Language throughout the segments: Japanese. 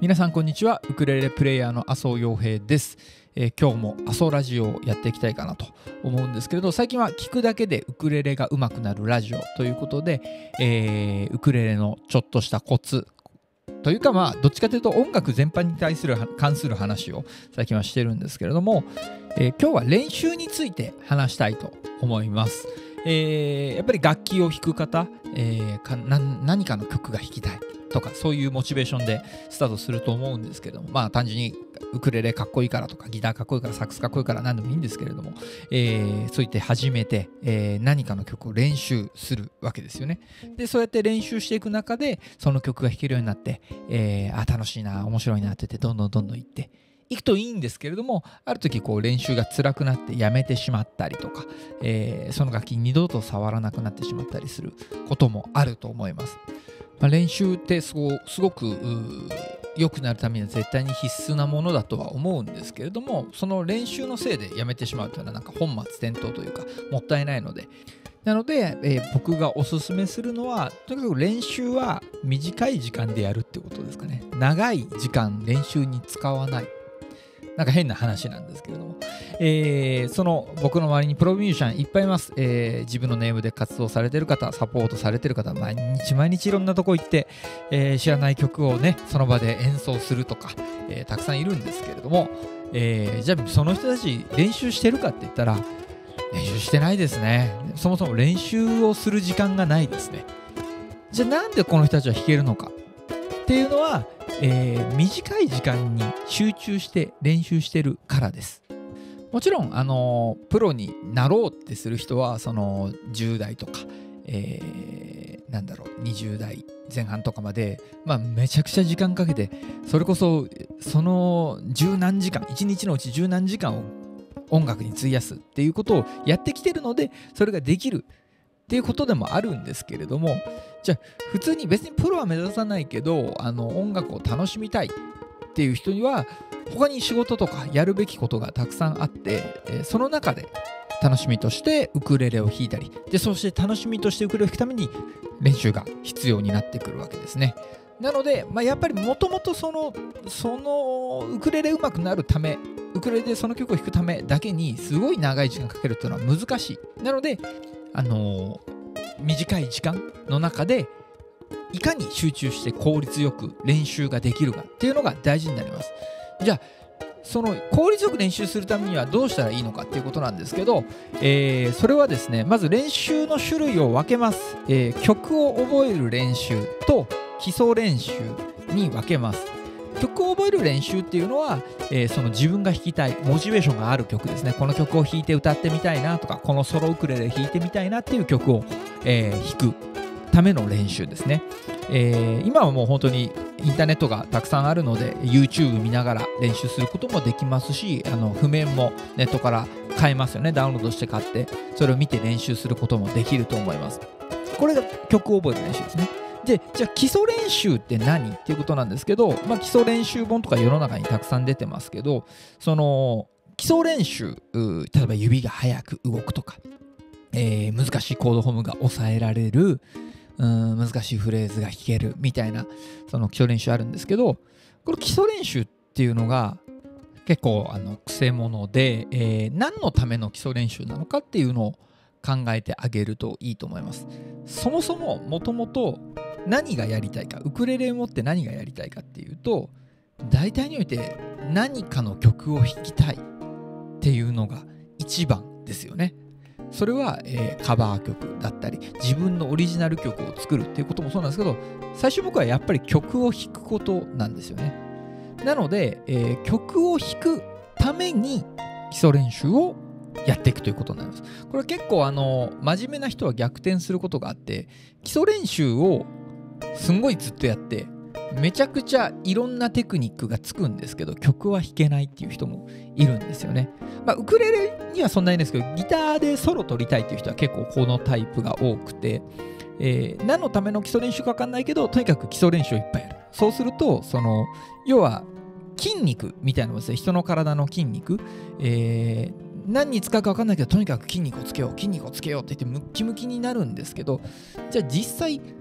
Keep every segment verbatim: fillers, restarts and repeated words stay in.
皆さんこんにちは。ウクレレプレイヤーの麻生洋平です。えー、今日も麻生ラジオをやっていきたいかなと思うんですけれど、最近は聞くだけでウクレレが上手くなるラジオということで、えー、ウクレレのちょっとしたコツというか、まあどっちかというと音楽全般に対する関する話を最近はしてるんですけれども、えー、今日は練習について話したいと思います。えー、やっぱり楽器を弾く方、えー、かな何かの曲が弾きたいとか、そういうモチベーションでスタートすると思うんですけども、まあ単純にウクレレかっこいいからとか、ギターかっこいいから、サックスかっこいいから何でもいいんですけれども、えー、そう言って始めて、えー、何かの曲を練習するわけですよね。でそうやって練習していく中でその曲が弾けるようになって、えー、あ楽しいな面白いなって言ってどんどんどんどんいっていくといいんですけれども、ある時こう練習が辛くなってやめてしまったりとか、えー、その楽器二度と触らなくなってしまったりすることもあると思います。まあ、練習ってすご、すごく良くなるためには絶対に必須なものだとは思うんですけれども、その練習のせいでやめてしまうというのはなんか本末転倒というかもったいないので、なので、えー、僕がおすすめするのは、とにかく練習は短い時間でやるってことですかね。長い時間練習に使わない。なんか変な話なんですけれども、えー、その僕の周りにプロミュージシャンいっぱいいます。えー、自分のネームで活動されてる方、サポートされてる方、毎日毎日いろんなとこ行って、えー、知らない曲をねその場で演奏するとか、えー、たくさんいるんですけれども、えー、じゃあその人たち練習してるかって言ったら練習してないですね。そもそも練習をする時間がないですね。じゃあなんでこの人たちは弾けるのかっていうのは、えー、短い時間に集中して練習してるからです。もちろん、あのー、プロになろうってする人はそのじゅう代とか、えー、なんだろうにじゅう代前半とかまで、まあ、めちゃくちゃ時間かけて、それこそその十何時間いちにちのうち十何時間を音楽に費やすっていうことをやってきてるので、それができるっていうことでもあるんですけれども、じゃあ普通に別にプロは目指さないけど、あの音楽を楽しみたいっていう人には他に仕事とかやるべきことがたくさんあって、えー、その中で楽しみとしてウクレレを弾いたりで、そして楽しみとしてウクレレを弾くために練習が必要になってくるわけですね。なので、まあ、やっぱりもともとそのそのウクレレ上手くなるため、ウクレレでその曲を弾くためだけにすごい長い時間かけるっていうのは難しい。なのであのー、短い時間の中でいかに集中して効率よく練習ができるかっていうのが大事になります。じゃあその効率よく練習するためにはどうしたらいいのかっていうことなんですけど、えー、それはですね、まず練習の種類を分けます。えー、曲を覚える練習と基礎練習に分けます。曲を覚える練習っていうのは、えー、その自分が弾きたいモチベーションがある曲ですね。この曲を弾いて歌ってみたいなとか、このソロウクレレ弾いてみたいなっていう曲を、えー、弾くための練習ですね。えー、今はもう本当にインターネットがたくさんあるので YouTube 見ながら練習することもできますし、あの譜面もネットから買えますよね。ダウンロードして買ってそれを見て練習することもできると思います。これが曲を覚える練習ですね。でじゃあ基礎練習って何っていうことなんですけど、まあ、基礎練習本とか世の中にたくさん出てますけど、その基礎練習、例えば指が速く動くとか、えー、難しいコードフォームが抑えられる、うーん難しいフレーズが弾けるみたいな、その基礎練習あるんですけど、この基礎練習っていうのが結構あのくせ者で、えー、何のための基礎練習なのかっていうのを考えてあげるといいと思います。そもそももともと何がやりたいか、ウクレレを持って何がやりたいかっていうと、大体において何かの曲を弾きたいっていうのが一番ですよね。それは、えー、カバー曲だったり自分のオリジナル曲を作るっていうこともそうなんですけど、最初僕はやっぱり曲を弾くことなんですよね。なので、えー、曲を弾くために基礎練習をやっていくということになります。これ結構あの真面目な人は逆転することがあって、基礎練習をすんごいずっとやってめちゃくちゃいろんなテクニックがつくんですけど曲は弾けないっていう人もいるんですよね。まあ、ウクレレにはそんなにですけど、ギターでソロ取りたいっていう人は結構このタイプが多くて、えー、何のための基礎練習か分かんないけどとにかく基礎練習をいっぱいやる。そうするとその要は筋肉みたいなのですね、人の体の筋肉、えー何に使うか分かんないけどとにかく筋肉をつけよう筋肉をつけようって言ってムッキムキになるんですけど、じゃあ実際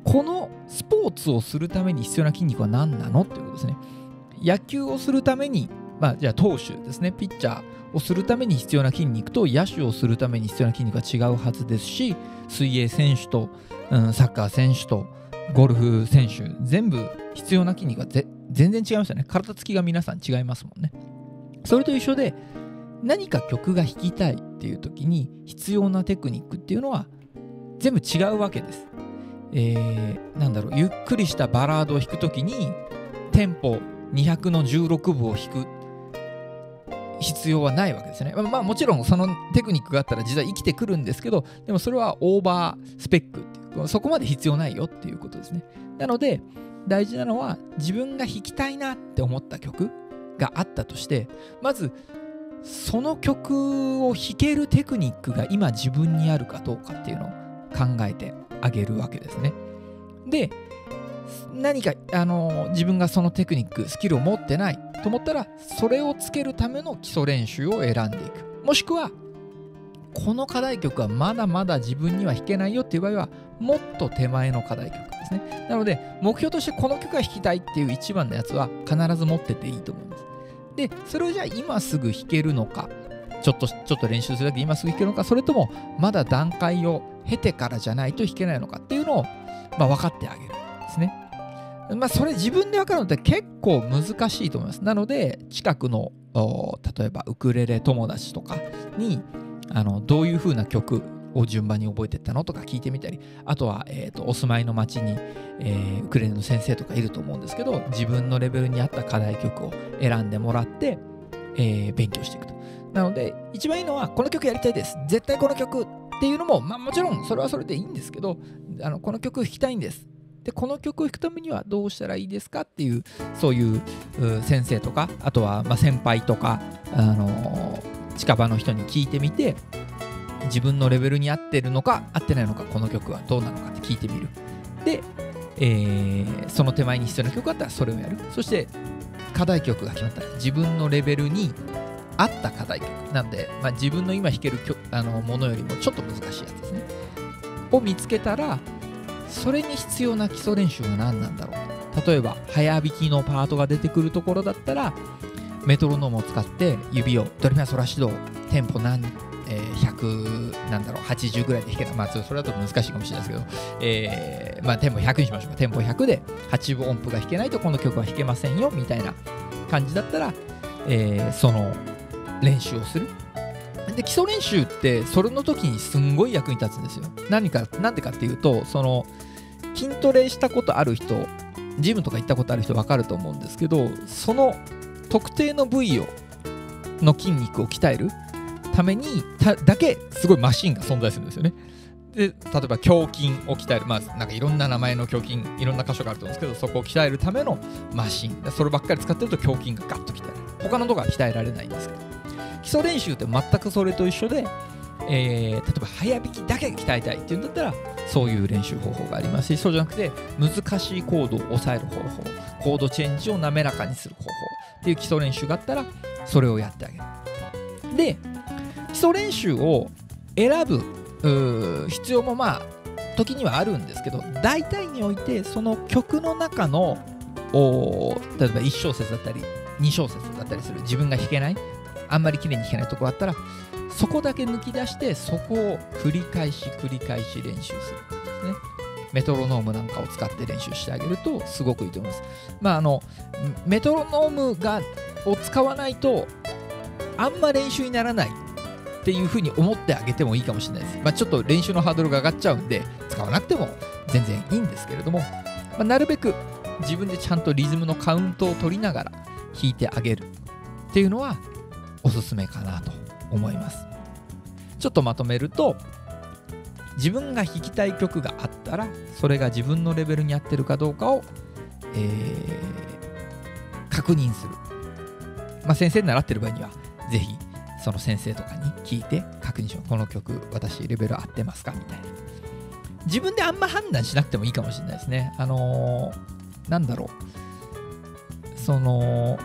このスポーツをするために必要な筋肉は何なのっていうことですね。野球をするために、まあ、じゃあ投手ですね、ピッチャーをするために必要な筋肉と野手をするために必要な筋肉は違うはずですし、水泳選手と、うん、サッカー選手とゴルフ選手、全部必要な筋肉はぜ全然違いますよね。体つきが皆さん違いますもんね。それと一緒で、何か曲が弾きたいっていう時に必要なテクニックっていうのは全部違うわけです。えー、なんだろう、ゆっくりしたバラードを弾く時にテンポにひゃくのじゅうろくぶを弾く必要はないわけですね。まあもちろんそのテクニックがあったら実は生きてくるんですけど、でもそれはオーバースペックっていう、そこまで必要ないよっていうことですね。なので大事なのは、自分が弾きたいなって思った曲があったとして、まずその曲を弾けるテクニックが今自分にあるかどうかっていうのを考えてあげるわけですね。で、何かあの自分がそのテクニックスキルを持ってないと思ったら、それをつけるための基礎練習を選んでいく。もしくはこの課題曲はまだまだ自分には弾けないよっていう場合は、もっと手前の課題曲ですね。なので目標としてこの曲が弾きたいっていう一番のやつは必ず持ってていいと思います。でそれをじゃあ今すぐ弾けるのか、ちょっとちょっと練習するだけで今すぐ弾けるのか、それともまだ段階を経てからじゃないと弾けないのかっていうのを、まあ、分かってあげるんですね。まあそれ自分で分かるのって結構難しいと思います。なので近くの例えばウクレレ友達とかにあのどういう風な曲を順番に覚えていったのとか聞いてみたり、あとは、えーとお住まいの町に、えー、ウクレレの先生とかいると思うんですけど、自分のレベルに合った課題曲を選んでもらって、えー、勉強していくと。なので一番いいのは、この曲やりたいです、絶対この曲っていうのも、まあ、もちろんそれはそれでいいんですけど、あのこの曲弾きたいんです、でこの曲を弾くためにはどうしたらいいですかっていう、そういう先生とか、あとはまあ先輩とか、あのー、近場の人に聞いてみて、自分のレベルに合ってるのか合ってないのか、この曲はどうなのかって聞いてみる。で、えー、その手前に必要な曲があったらそれをやる。そして課題曲が決まったら、自分のレベルに合った課題曲なんで、まあ、自分の今弾ける曲あのものよりもちょっと難しいやつですねを見つけたら、それに必要な基礎練習は何なんだろう。例えば早弾きのパートが出てくるところだったら、メトロノームを使って指をドレミファソラシドテンポ何、えー、ひゃくなんだろうはちじゅうぐらいで弾けない、まあそれだと難しいかもしれないですけど、えー、まあテンポひゃくにしましょうか。テンポひゃくではちぶ音符が弾けないとこの曲は弾けませんよみたいな感じだったら、えー、その練習をする。で基礎練習ってそれの時にすんごい役に立つんですよ。何かなんでかっていうと、その筋トレしたことある人、ジムとか行ったことある人分かると思うんですけど、その特定の部位をの筋肉を鍛えるためにただけすごいマシンが存在するんですよね。で例えば胸筋を鍛える、まあなんかいろんな名前の胸筋、いろんな箇所があると思うんですけど、そこを鍛えるためのマシン、そればっかり使ってると胸筋がガッと鍛えられる。他のとこは鍛えられないんですけど、基礎練習って全くそれと一緒で、えー、例えば早弾きだけ鍛えたいっていうんだったら、そういう練習方法がありますし、そうじゃなくて難しいコードを抑える方法、コードチェンジを滑らかにする方法っていう基礎練習があったら、それをやってあげる。で基礎練習を選ぶ必要もまあ時にはあるんですけど、大体においてその曲の中の例えばいち小節だったりに小節だったりする、自分が弾けない、あんまり綺麗に弾けないところあったら、そこだけ抜き出してそこを繰り返し繰り返し練習するんですね。メトロノームなんかを使って練習してあげるとすごくいいと思います。まああのメトロノームがを使わないとあんま練習にならないっていう風に思ってあげてもいいかもしれないです。まあ、ちょっと練習のハードルが上がっちゃうんで使わなくても全然いいんですけれども、まあ、なるべく自分でちゃんとリズムのカウントを取りながら弾いてあげるっていうのはおすすめかなと思います。ちょっとまとめると、自分が弾きたい曲があったら、それが自分のレベルに合ってるかどうかを、えー、確認する。まあ、先生に習ってる場合にはぜひその先生とかに聞いて確認しよう。この曲私レベル合ってますかみたいな。自分であんま判断しなくてもいいかもしれないですね。あのー、なんだろう、その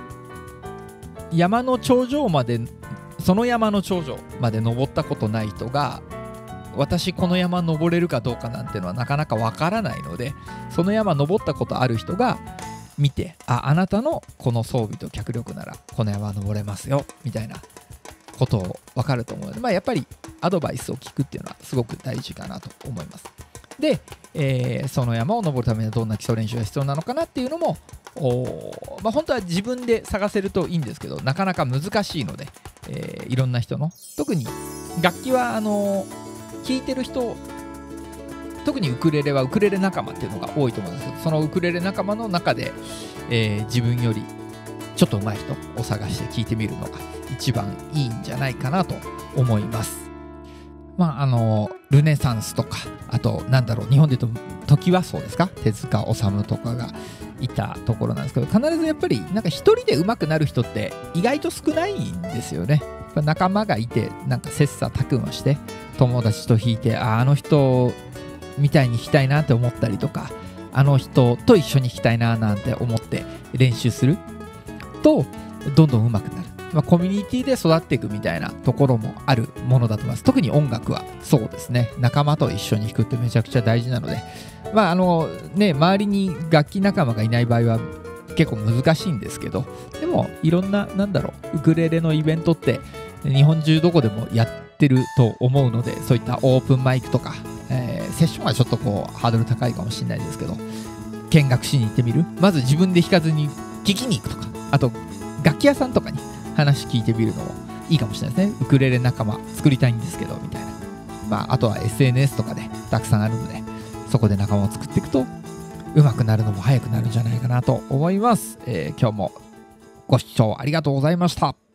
山の頂上までその山の頂上まで登ったことない人が私この山登れるかどうかなんていうのはなかなかわからないので、その山登ったことある人が見て、あ、あなたのこの装備と脚力ならこの山登れますよみたいなことを分かると思うので、まあ、やっぱりアドバイスを聞くっていうのはすごく大事かなと思います。で、えー、その山を登るためにはどんな基礎練習が必要なのかなっていうのも、まあ、本当は自分で探せるといいんですけど、なかなか難しいので、えー、いろんな人の、特に楽器はあの聴いてる人、特にウクレレはウクレレ仲間っていうのが多いと思うんですけど、そのウクレレ仲間の中で、えー、自分よりちょっと上手い人を探して聴いてみるのが一番いいんじゃないかなと思います。まああのルネサンスとか、あとなんだろう、日本で言うとトキワ荘ですか、手塚治虫とかがいたところなんですけど、必ずやっぱりなんか一人で上手くなる人って意外と少ないんですよね。やっぱ仲間がいて、なんか切磋琢磨して友達と弾いて、あ、あの人みたいに弾きたいなって思ったりとか、あの人と一緒に弾きたいななんて思って練習するとどんどん上手くなる。まあ、コミュニティで育っていくみたいなところもあるものだと思います。特に音楽はそうですね。仲間と一緒に弾くってめちゃくちゃ大事なので、まああのね、周りに楽器仲間がいない場合は結構難しいんですけど、でもいろんな、なんだろう、ウクレレのイベントって日本中どこでもやってると思うので、そういったオープンマイクとか、えー、セッションはちょっとこうハードル高いかもしれないですけど、見学しに行ってみる。まず自分で弾かずに聴きに行くとか、あと楽器屋さんとかに話聞いてみるのもいいかもしれないですね。ウクレレ仲間作りたいんですけどみたいな。まああとは エスエヌエス とかでたくさんあるので、そこで仲間を作っていくと上手くなるのも早くなるんじゃないかなと思います。えー、今日もご視聴ありがとうございました。